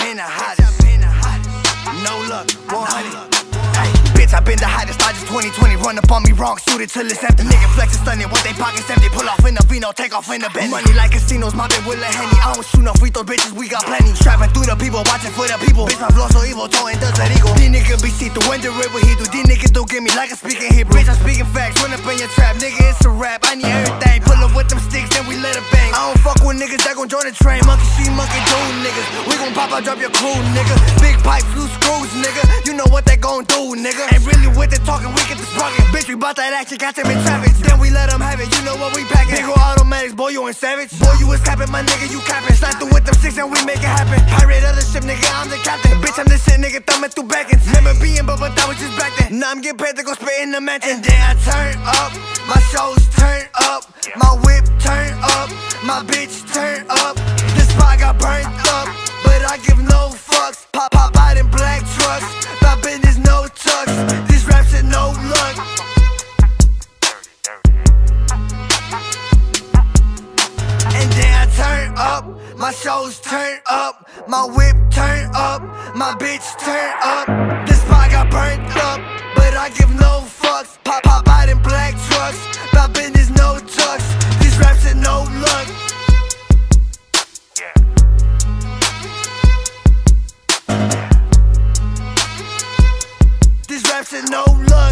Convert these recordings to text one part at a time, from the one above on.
been the hottest. No luck, 100. Ay, bitch, I been the hottest. I just 2020 run up on me wrong, suited till it's empty. Nigga flexing stunning, what they pockets empty. Pull off in the vino, take off in the Bentley. Money like casinos, mobbing with a Henny. I don't shoot no free throw, bitches, we got plenty. Strapping through the people, watching for the people. Bitch, my flow so evil, towing does that eagle. These niggas be see through, wonder what he do. These niggas don't get me like a speaking Hebrew. Bitch, I'm speaking facts, run up in your trap. Nigga, it's a rap, I need everything. Pull up with them sticks, then we let it bang. I don't fuck with niggas that gon' join the train. Monkey see, monkey do, niggas. We gon' pop out, drop your crew, nigga. Big pipe, loose screws, nigga. You know what they gon' do, nigga. Ain't really with the talking, we get the sparking. Bitch, we bout that action, got them in traffic. Then we let them have it, you know what we packing. Big ol' automatics, boy, you ain't savage. Boy, you was capping, my nigga, you capping. Slide through with them six and we make it happen. Pirate of the ship, nigga, I'm the captain. Bitch, I'm the shit, nigga, thumbing through backings. Never being, but that was just back then. Now I'm getting paid to go spit in the mansion. And then I turn up, my shows turn up, my whip turn up, my bitch turn up. This spot got burnt up, but I give no fucks. Pop out in black trucks, my business no tucks. This rap shit no luck. And then I turn up, my shows turn up, my whip turn up, my bitch turn up. This spot got burnt up, but I give no fucks. Pop out in black trucks, my business no tucks. This rap shit no luck. This rap shit no luck.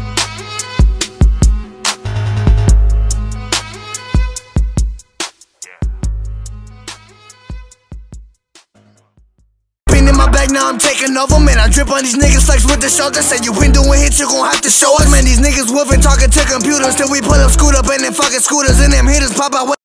In my bag, now I'm taking over. Man, I drip on these niggas flex with the shoulder. Say you been doing hits, you gon' have to show us. Man, these niggas wolfing, talking to computers till we pull up, scoot up, and then fucking scooters. And them hitters pop out.